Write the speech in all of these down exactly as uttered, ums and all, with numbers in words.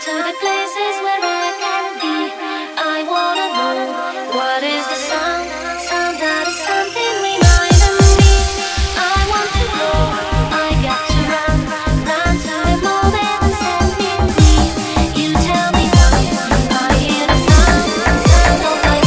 to the places where I can be. I wanna know what is the sound, sound that is something reminding me. I want to go, I got to run, run to the moment and set me free. You tell me now, I hear the sound, sound of my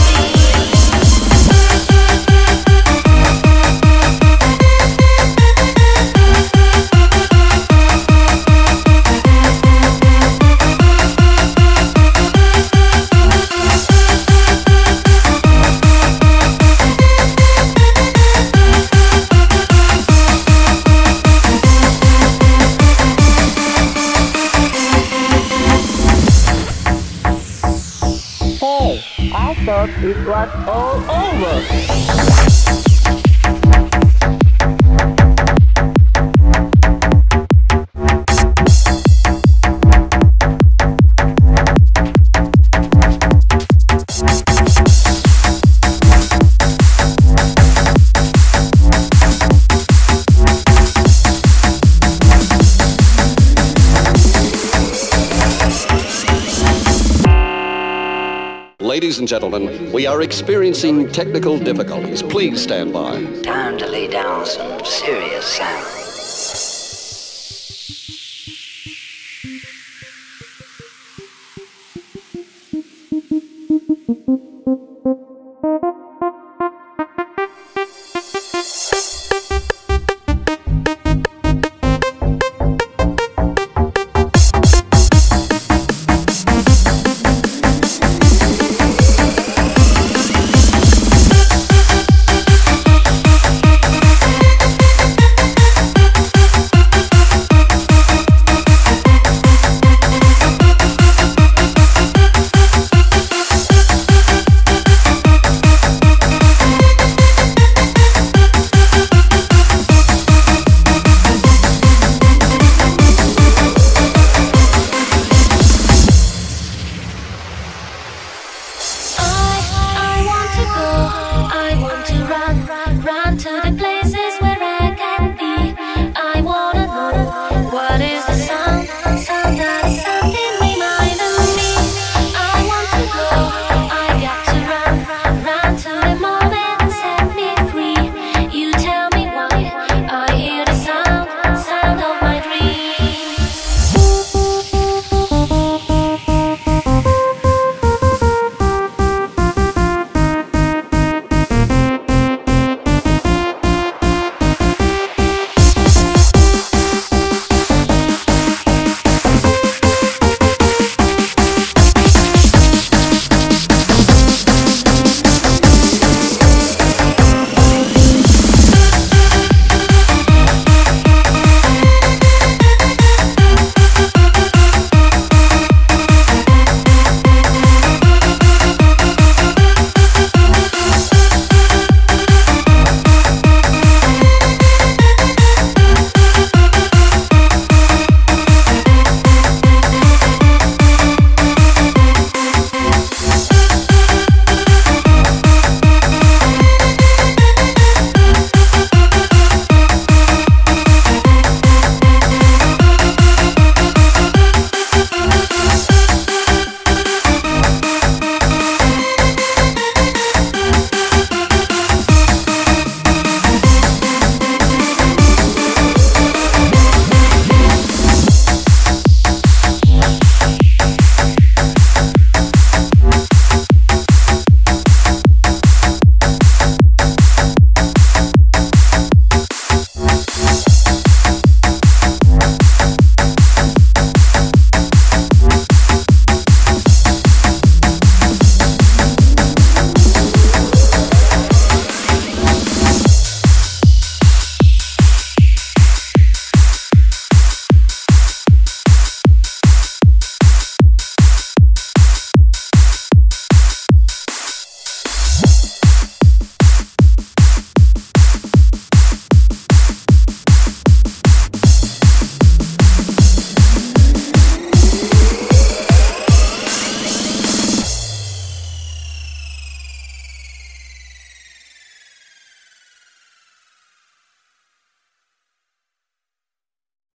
Hey, I thought it was all over. Ladies and gentlemen, we are experiencing technical difficulties. Please stand by. Time to lay down some serious sound.